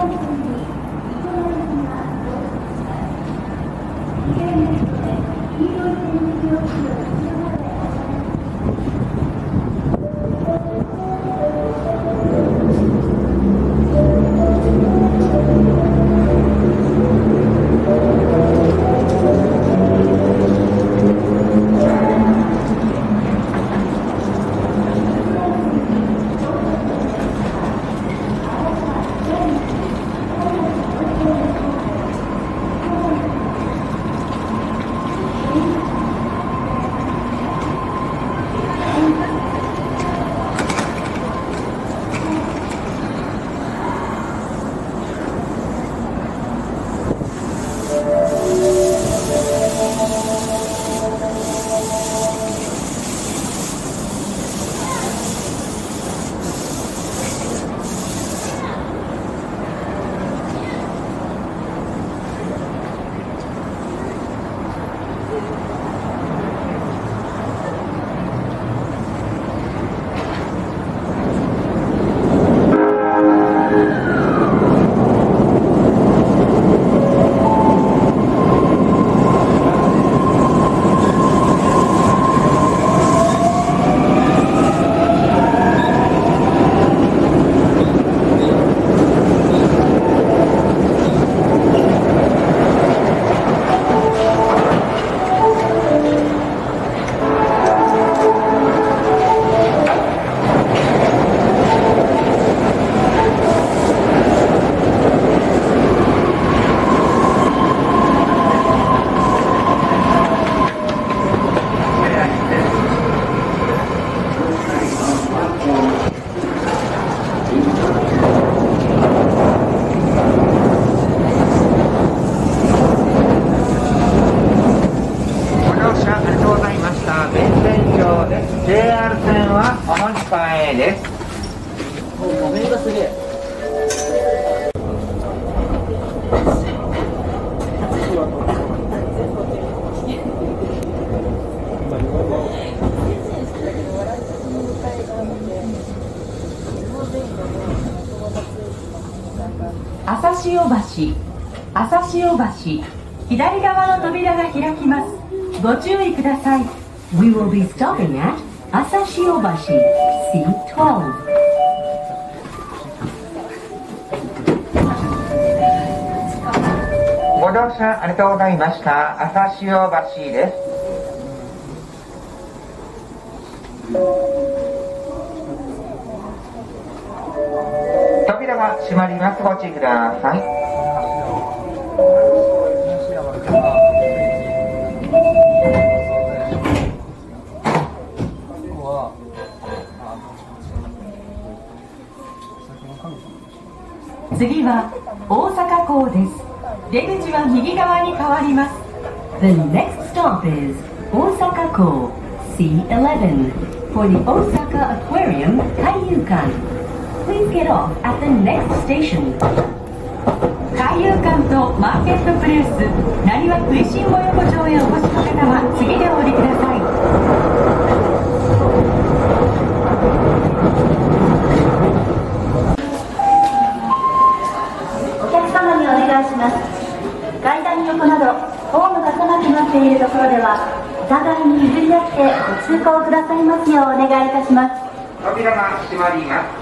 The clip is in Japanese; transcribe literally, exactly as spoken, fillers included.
朝潮橋、朝潮橋、左側の扉が開きます。ご注意ください。We will be stopping at 朝潮橋 シートワールブ。 ご乗車ありがとうございました。朝潮橋です。扉が閉まります。ご注意ください。 次は大阪港です。出口は右側に変わります。The next stop is 大阪港 シーイレブン for the Osaka Aquarium 海遊館。Please get off at the next station. 海遊館とマーケットプレイス、なにわ食いしん坊横丁へお越しの方は次でお降りください。 お客様にお願いします。階段横などホームが狭くなっているところではお互いに譲り合ってご通行くださいますようお願いいたします。 扉が閉まります。